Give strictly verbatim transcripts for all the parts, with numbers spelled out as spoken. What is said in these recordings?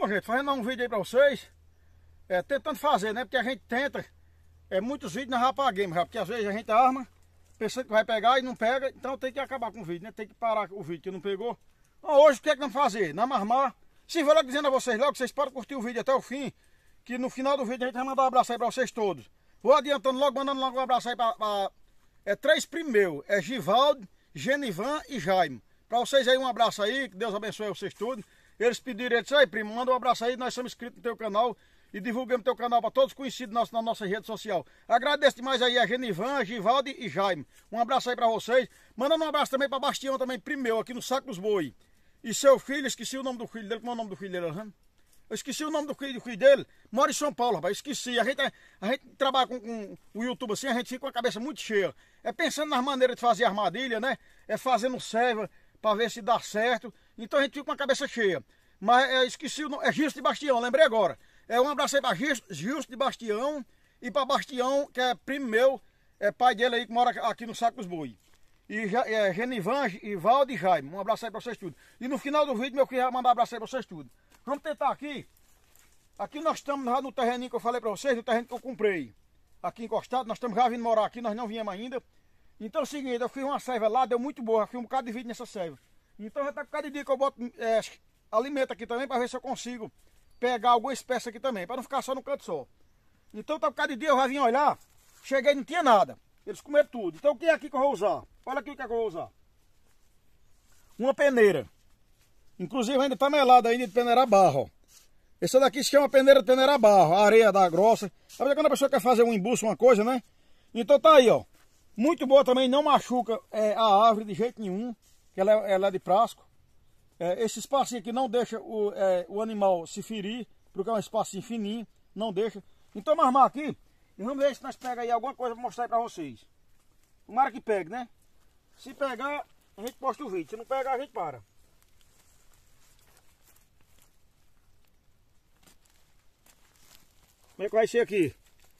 Bom, gente, fazendo um vídeo aí pra vocês, é, tentando fazer, né? Porque a gente tenta, é, muitos vídeos nós já apaguemos, já, porque às vezes a gente arma, pensando que vai pegar e não pega, então tem que acabar com o vídeo, né? Tem que parar o vídeo que não pegou. Então, hoje o que é que vamos fazer? Nós vamos armar. Sim, vou logo dizendo a vocês logo, vocês podem curtir o vídeo até o fim, que no final do vídeo a gente vai mandar um abraço aí pra vocês todos. Vou adiantando logo, mandando logo um abraço aí pra, pra é, três primeiros, é Givaldo, Genivan e Jaime. Pra vocês aí um abraço aí, que Deus abençoe vocês todos. Eles pediram, eles aí, primo, manda um abraço aí, nós somos inscritos no teu canal e divulgamos teu canal para todos conhecidos nossos na nossa rede social. Agradeço demais aí a Genivan, Givaldo e Jaime. Um abraço aí para vocês. Mandando um abraço também para Bastião também, primeiro, aqui no Saco dos Boi. E seu filho, esqueci o nome do filho dele, como é o nome do filho dele, hein? Eu esqueci o nome do filho, do filho dele, mora em São Paulo, rapaz, esqueci. A gente, a gente trabalha com, com o YouTube assim, a gente fica com a cabeça muito cheia. É pensando nas maneiras de fazer armadilha, né? É fazendo serva para ver se dá certo. Então a gente fica com a cabeça cheia. Mas é, esqueci o nome, é Gilson de Bastião, lembrei agora. É um abraço aí para Gilson de Bastião e para Bastião, que é primo meu, é pai dele aí que mora aqui no Saco dos Boi. E é, Genivan, Ivaldo e Jaime. Um abraço aí para vocês tudo. E no final do vídeo, meu queria mandar um abraço aí para vocês tudo. Vamos tentar aqui. Aqui nós estamos lá no terreninho que eu falei para vocês, no terreno que eu comprei. Aqui encostado, nós estamos já vindo morar aqui, nós não viemos ainda. Então é o seguinte, eu fiz uma serva lá, deu muito boa, eu fiz um bocado de vídeo nessa serva. Então já tá com cada dia que eu boto é, alimento aqui também, para ver se eu consigo pegar alguma espécie aqui também, para não ficar só no canto só. Então tá com cada dia eu já vim olhar, cheguei e não tinha nada. Eles comeram tudo. Então o que é aqui que eu vou usar? Olha aqui o que é que eu vou usar. Uma peneira. Inclusive ainda tá melada ainda de peneirar barro, ó. Essa daqui se chama peneira de peneirar barro, a areia da grossa. Sabe quando a pessoa quer fazer um embuço, uma coisa, né? Então tá aí, ó. Muito boa também, não machuca é, a árvore de jeito nenhum, que ela é, ela é de prasco. É, esse espacinho aqui não deixa o, é, o animal se ferir, porque é um espacinho fininho, não deixa. Então vamos armar aqui e vamos ver se nós pegamos aí alguma coisa para mostrar aí para vocês. Tomara que pegue, né? Se pegar, a gente posta o vídeo. Se não pegar, a gente para. Como é que vai ser aqui?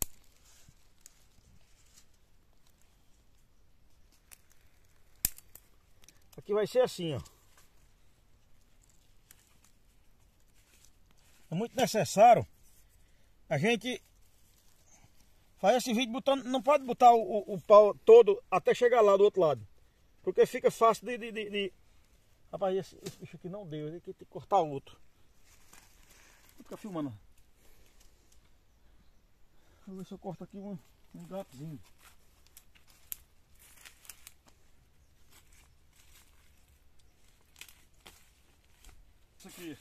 Aqui vai ser assim, ó. É muito necessário a gente fazer esse vídeo botando, não pode botar o, o, o pau todo até chegar lá do outro lado, porque fica fácil de... de, de, de... Rapaz, esse, esse bicho aqui não deu, tem que, tem que cortar outro. Vou ficar filmando. Vou ver se eu corto aqui um, um gatozinho. Isso aqui.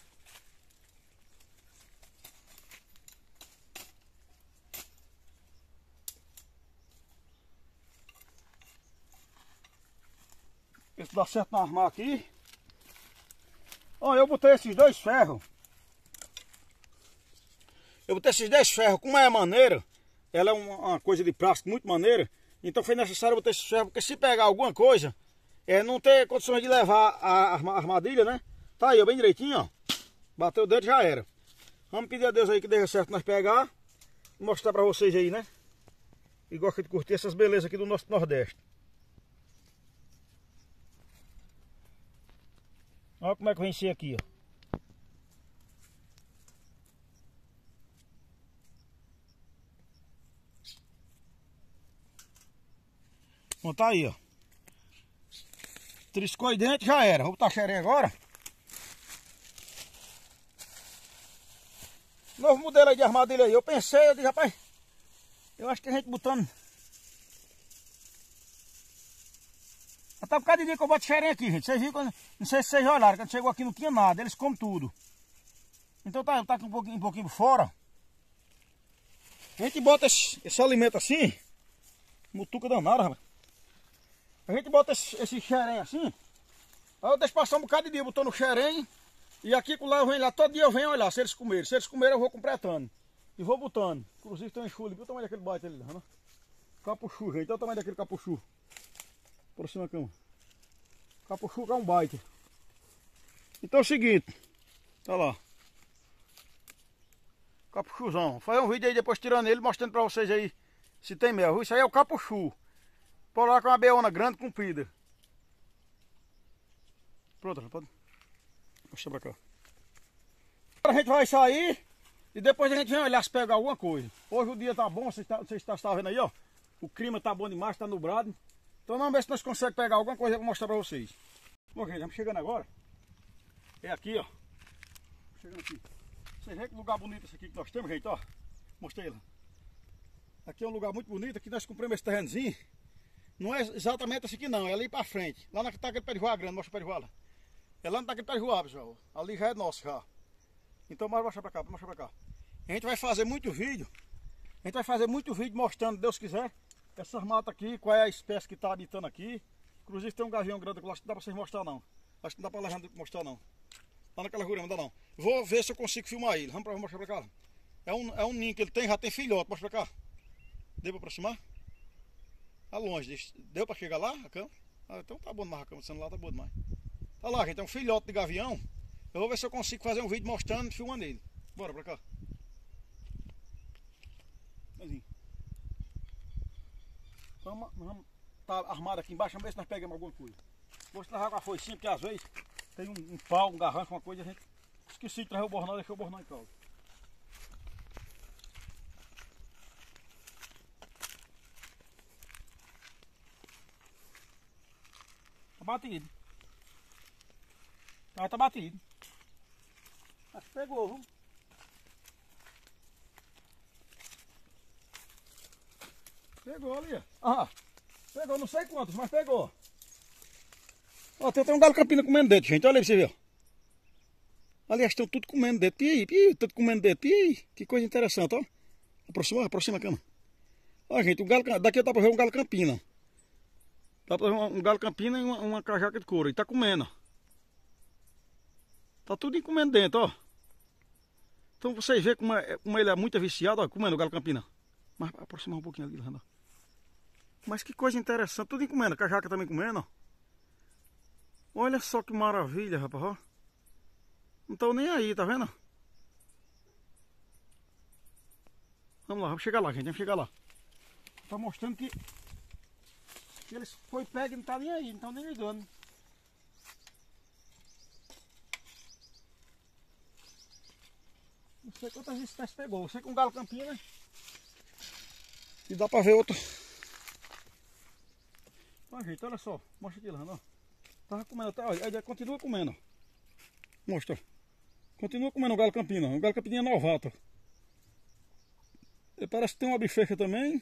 Esse dá certo na armar aqui. Ó, eu botei esses dois ferros. Eu botei esses dez ferros, como é a maneira, ela é uma, uma coisa de plástico muito maneira, então foi necessário botar esses ferros, porque se pegar alguma coisa, é não ter condições de levar a armadilha, né? Tá aí, ó, bem direitinho, ó. Bateu o dedo, já era. Vamos pedir a Deus aí que dê certo nós pegar e mostrar pra vocês aí, né? E gosta de curtir essas belezas aqui do nosso Nordeste. Olha como é que vem ser aqui, ó. Bom, tá aí, ó. Triscou aí dentro, já era. Vou botar a xerém agora. Novo modelo aí de armadilha aí. Eu pensei, eu disse, rapaz, eu acho que a gente botando. Até por causa de dia que eu boto xerém aqui, gente. Vocês viram, quando... não sei se vocês olharam, quando chegou aqui não tinha nada, eles comem tudo. Então tá, tá aqui um pouquinho, um pouquinho fora. A gente bota esse, esse alimento assim, mutuca danada, rapaz. A gente bota esse, esse xerém assim, aí eu deixo passar um bocado de dia botando o xerém, e aqui com lá eu venho lá, todo dia eu venho olhar se eles comerem. Se eles comerem eu vou completando, e vou botando. Inclusive tem um enxulho, viu o tamanho daquele baita ali, né? Capuchu, gente, olha o tamanho daquele capuchu. Por cima da cama. Capuchu é um baita. Então é o seguinte, tá lá. Capuchuzão. Vou fazer um vídeo aí depois tirando ele, mostrando pra vocês aí se tem mel. Isso aí é o capuchu. Por lá com uma beona grande, comprida. Pronto, pode mostrar pra cá. Agora a gente vai sair e depois a gente vem olhar se pega alguma coisa. Hoje o dia tá bom, vocês estão vocês tá, tá vendo aí, ó. O clima tá bom demais, tá nublado. Então vamos ver se nós conseguimos pegar alguma coisa para mostrar para vocês. Bom, gente, estamos chegando agora. É aqui, ó. Chegando aqui. Vocês veem que lugar bonito esse aqui que nós temos, gente, ó. Mostrei lá. Aqui é um lugar muito bonito, aqui nós compramos esse terrenozinho. Não é exatamente esse aqui não, é ali pra frente. Lá na tá aquele pé de rua grande, mostra o pé de rua lá. É lá naquele pé de rua, pessoal. Ali já é nosso, já. Então bora mostrar pra cá, mostrar pra cá. A gente vai fazer muito vídeo. A gente vai fazer muito vídeo mostrando, Deus quiser, essas matas aqui, qual é a espécie que tá habitando aqui. Inclusive tem um gavião grande que eu acho que não dá pra vocês mostrar não. Acho que não dá pra Alejandro mostrar não. Lá naquela rua não dá não. Vou ver se eu consigo filmar ele. Vamos pra, mostrar pra cá. É um, é um ninho que ele tem, já tem filhote. Mostra pra cá. Deu pra aproximar? Tá longe. Deu pra chegar lá, a cama? Ah, então tá bom demais a cama, sendo lá tá bom demais. Tá lá, gente, é um filhote de gavião. Eu vou ver se eu consigo fazer um vídeo mostrando e filmando ele. Bora pra cá. Assim. Vamos, vamos tá armado aqui embaixo, vamos ver se nós pegamos alguma coisa. Vou trazer com a foicinha, porque às vezes tem um, um pau, um garrancho, uma coisa, a gente esqueci de trazer o bornal, deixou o bornal em casa. Tá batido. Ah, tá batido. Acho que pegou, viu? Pegou ali, ó. Ah, pegou não sei quantos, mas pegou. Ó, tem até um galo campina comendo dedo, gente. Olha aí pra você ver. Aliás, estão tudo comendo dedo. Pi, pi, tudo comendo dedo. Pi, que coisa interessante, ó. Aproxima, aproxima a cama. Ó, gente, o galo, daqui dá pra ver um galo campina. Dá pra ver um, um galo campina e uma, uma cajaca de couro. E tá comendo. Tá tudo comendo dentro, ó. Então vocês veem como, é, como ele é muito viciado, ó, comendo o galo campina. Mas aproximar um pouquinho ali, ó. Mas que coisa interessante, tudo comendo. A cajaca também comendo, ó. Olha só que maravilha, rapaz, ó. Não estão nem aí, tá vendo? Vamos lá, vamos chegar lá, gente, vamos chegar lá. Tá mostrando que, que eles foi pego e não tá nem aí, não estão nem ligando. Não sei quantas espécies pegou. Eu sei que um galo campina. E dá pra ver outro. Ó, gente, olha só. Mostra aqui lá, ó. Tava comendo até, olha, ele continua comendo. Mostra. Continua comendo o galo campina. O galo campina é novato. Ele parece que tem uma bifeca também.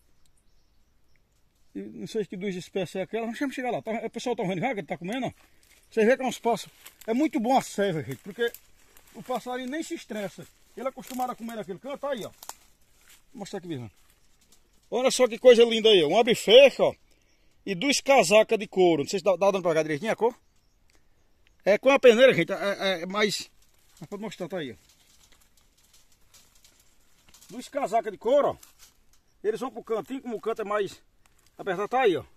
E não sei que duas espécies é aquela. Vamos chegar lá. Tá, o pessoal tá vendo já que ele tá comendo, ó. Vocês veem que é uns pássaros. É muito bom a ceva, gente, porque o passarinho nem se estressa. Ele é acostumado a comer naquele canto, tá aí, ó. Vou mostrar aqui mesmo. Olha só que coisa linda aí, ó. Uma bifeca, ó. E duas casacas de couro. Não sei se dá, dá dando pra cá direitinho a cor. É com a peneira, gente. É, é mais. Pode mostrar, tá aí, ó. Duas casacas de couro, ó. Eles vão pro cantinho, como o canto é mais apertado, tá aí, ó.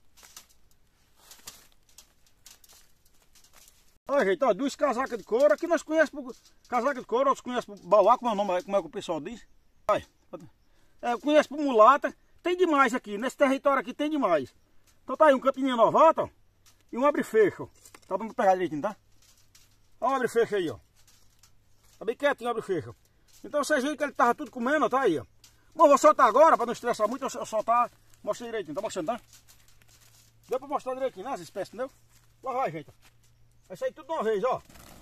Olha, gente, ó, duas casacas de couro. Aqui nós conhecemos por casaca de couro, outros conhecem por bauá, como é o nome, como é que o pessoal diz. Olha, é, conhece por mulata. Tem demais aqui, nesse território aqui tem demais. Então tá aí um campininho novato, ó, e um abre-fecho. Tá dando pra pegar direitinho, tá? Olha o abre-fecho aí, ó. Tá bem quietinho o abre-fecho. Então vocês viram que ele tava tudo comendo, ó, tá aí, ó. Bom, vou soltar agora, pra não estressar muito, eu soltar, mostrar direitinho, tá mostrando, tá? Deu pra mostrar direitinho, né, as espécies, entendeu? Lá vai, gente. Vai sair tudo de uma vez, ó.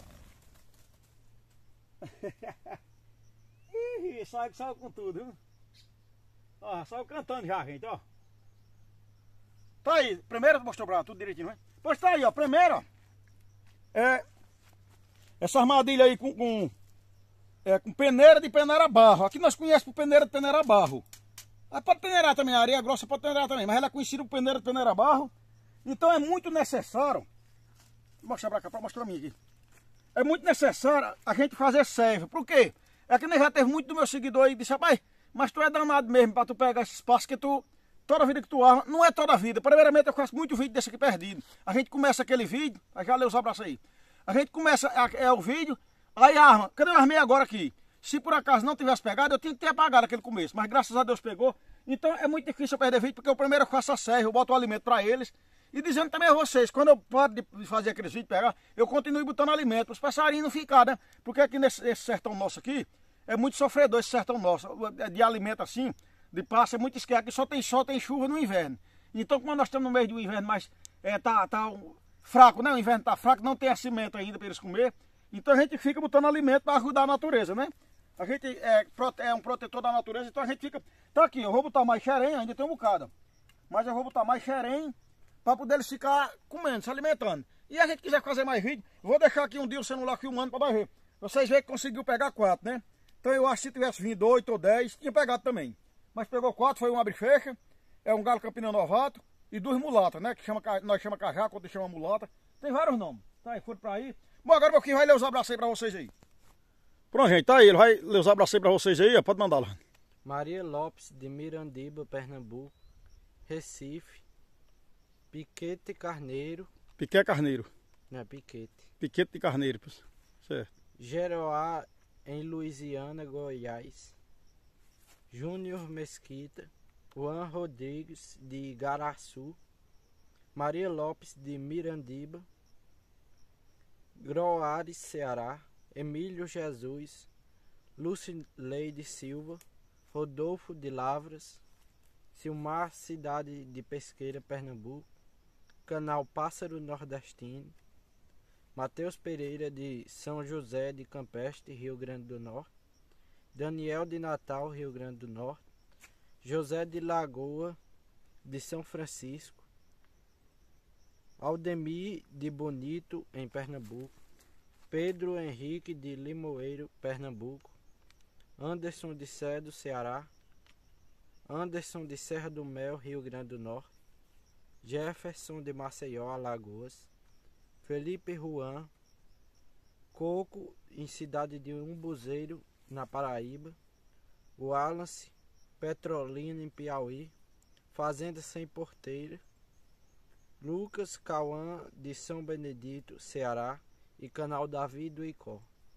Ih, saiu, saiu com tudo, viu? Ó, saiu cantando já, gente, ó. Tá aí, primeiro mostrou pra tudo direitinho, né? Pois tá aí, ó, primeiro, ó. É... Essa armadilha aí com... com é, com peneira de peneira barro. Aqui nós conhecemos por peneira de peneira barro. Aí pode peneirar também, a areia grossa pode peneirar também, mas ela é conhecida por peneira de peneira barro. Então é muito necessário. Vou mostrar pra cá, pra mostrar pra mim aqui. É muito necessário a gente fazer serva. Por quê? É que nem já teve muito do meu seguidor aí que disse, rapaz, mas tu é danado mesmo pra tu pegar esse espaço que tu... Toda vida que tu arma, não é toda vida. Primeiramente eu faço muito vídeo desse aqui perdido. A gente começa aquele vídeo, aí já leu os abraços aí. A gente começa é, é o vídeo, aí arma. Cadê eu armei agora aqui? Se por acaso não tivesse pegado, eu tinha que ter apagado aquele começo. Mas graças a Deus pegou. Então é muito difícil eu perder vídeo, porque eu primeiro faço a serva, eu boto o alimento pra eles. E dizendo também a vocês, quando eu paro de fazer aqueles vídeos, pegar, eu continuo botando alimento para os passarinhos não ficarem, né? Porque aqui nesse esse sertão nosso aqui, é muito sofredor esse sertão nosso, de alimento assim, de pássaro, é muito esquerdo, aqui só tem sol, tem chuva no inverno. Então, como nós estamos no meio do inverno, mas é, tá, tá fraco, né? O inverno tá fraco, não tem acimento ainda para eles comer. Então a gente fica botando alimento para ajudar a natureza, né? A gente é, é um protetor da natureza, então a gente fica... Tá aqui, eu vou botar mais xerém, ainda tem um bocado. Mas eu vou botar mais xerém para poder eles ficar comendo, se alimentando. E a gente quiser fazer mais vídeo, vou deixar aqui um dia o celular filmando para nós ver. Vocês veem que conseguiu pegar quatro, né? Então eu acho que se tivesse vindo oito ou dez, tinha pegado também. Mas pegou quatro, foi um abre-fecha. É um galo campina novato e duas mulatas, né? Que chama, nós chamamos cajaco, outros chamam mulata. Tem vários nomes. Tá aí, foram pra aí. Bom, agora o Boquinho vai ler os abraços aí pra vocês aí. Pronto, gente, tá aí. Ele vai ler os abraços aí pra vocês aí. Pode mandar lá. Maria Lopes, de Mirandiba, Pernambuco. Recife. Piquete Carneiro. Piquet Carneiro. Não é Piquete. Piquete de Carneiro, certo. Geroá, em Louisiana, Goiás. Júnior Mesquita. Juan Rodrigues, de Igaraçu. Maria Lopes, de Mirandiba. Groares, Ceará. Emílio Jesus. Lucileide Silva. Rodolfo de Lavras. Silmar, cidade de Pesqueira, Pernambuco. Canal Pássaro Nordestino. Mateus Pereira, de São José de Campestre, Rio Grande do Norte. Daniel de Natal, Rio Grande do Norte. José de Lagoa, de São Francisco. Aldemir de Bonito, em Pernambuco. Pedro Henrique de Limoeiro, Pernambuco. Anderson de Cedo, Ceará. Anderson de Serra do Mel, Rio Grande do Norte. Jefferson de Maceió, Alagoas. Felipe Juan. Coco, em cidade de Umbuzeiro, na Paraíba. Wallace, Petrolina, em Piauí. Fazenda Sem Porteira. Lucas Cauã, de São Benedito, Ceará. E Canal Davi do Icó.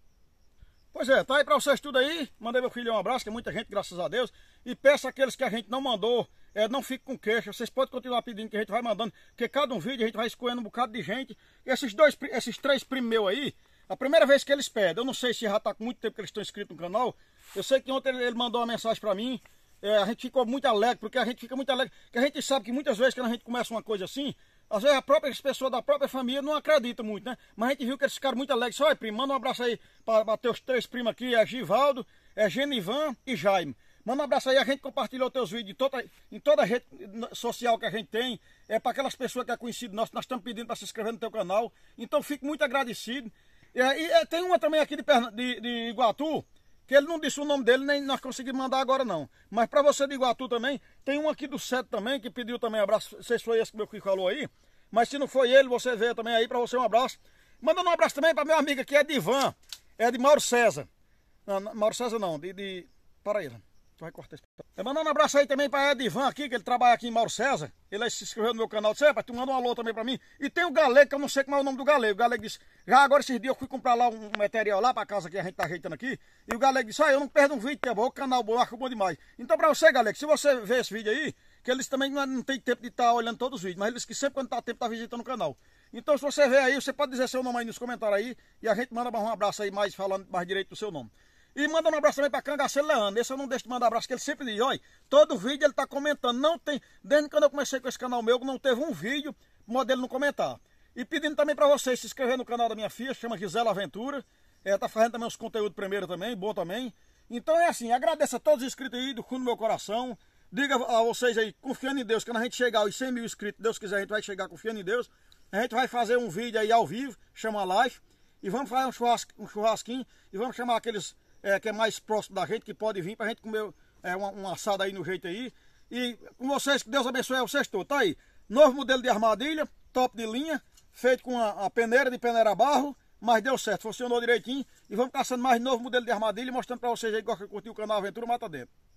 Pois é, tá aí pra vocês tudo aí. Mandei meu filho um abraço, que é muita gente, graças a Deus. E peço àqueles que a gente não mandou, é, não fique com queixa. Vocês podem continuar pedindo que a gente vai mandando, porque cada um vídeo a gente vai escolhendo um bocado de gente. E esses dois, esses três primos meus aí, a primeira vez que eles pedem, eu não sei se já tá com muito tempo que eles estão inscritos no canal. Eu sei que ontem ele mandou uma mensagem pra mim. É, a gente ficou muito alegre, porque a gente fica muito alegre. Porque a gente sabe que muitas vezes quando a gente começa uma coisa assim, às vezes a própria as pessoas da própria família não acreditam muito, né? Mas a gente viu que eles ficaram muito alegres. Olha, primo, manda um abraço aí para teus três primos aqui, é Givaldo, é Genivan e Jaime. Manda um abraço aí, a gente compartilhou teus vídeos em toda, em toda a rede social que a gente tem. É para aquelas pessoas que é conhecido nosso, nós estamos pedindo para se inscrever no teu canal. Então fico muito agradecido. É, e é, tem uma também aqui de, de, de Iguatu, que ele não disse o nome dele, nem nós conseguimos mandar agora não. Mas para você de Iguatu também, tem um aqui do Sete também, que pediu também abraço. Não sei se foi esse que meu filho falou aí. Mas se não foi ele, você vê também aí, para você um abraço. Mandando um abraço também para meu amigo aqui, é Divan. É de Mauro César. Não, não Mauro César não, de... de... Para aí, tu vai cortar esse... É, mandando um abraço aí também para Edivan aqui, que ele trabalha aqui em Mauro César. Ele aí se inscreveu no meu canal. Disse, tu manda um alô também para mim. E tem o Galego, que eu não sei como é o nome do Galego. O Galego disse, já agora esses dias eu fui comprar lá um material lá para casa que a gente tá ajeitando aqui. E o Galego disse, ah, eu não perdo um vídeo, que é bom, o canal bom, acho bom demais. Então para você, Galego, se você ver esse vídeo aí, que eles também não, não tem tempo de estar tá olhando todos os vídeos, mas eles que sempre quando tá tempo tá visitando o canal. Então se você ver aí, você pode dizer seu nome aí nos comentários aí, e a gente manda mais um abraço aí, mais falando mais direito do seu nome. E manda um abraço também para Cangaceiro Leandro, esse eu não deixo de mandar abraço, que ele sempre diz, olha, todo vídeo ele tá comentando, não tem, desde quando eu comecei com esse canal meu, não teve um vídeo, modelo não comentar. E pedindo também para vocês se inscrever no canal da minha filha, chama Gisela Aventura, é, tá fazendo também os conteúdos primeiro também, bom também. Então é assim, agradeço a todos os inscritos aí do fundo do meu coração. Diga a vocês aí, confiando em Deus, que quando a gente chegar aos cem mil inscritos, Deus quiser, a gente vai chegar confiando em Deus. A gente vai fazer um vídeo aí ao vivo, chama live, e vamos fazer um, churrasco, um churrasquinho, e vamos chamar aqueles é, que é mais próximo da gente, que pode vir pra gente comer é, uma, uma assada aí no jeito aí. E com vocês, que Deus abençoe vocês todos. Tá aí, novo modelo de armadilha, top de linha, feito com a, a peneira de peneira barro, mas deu certo, funcionou direitinho. E vamos caçando mais novo modelo de armadilha, mostrando pra vocês aí que gostam de curtir o canal Aventura Mata Dentro.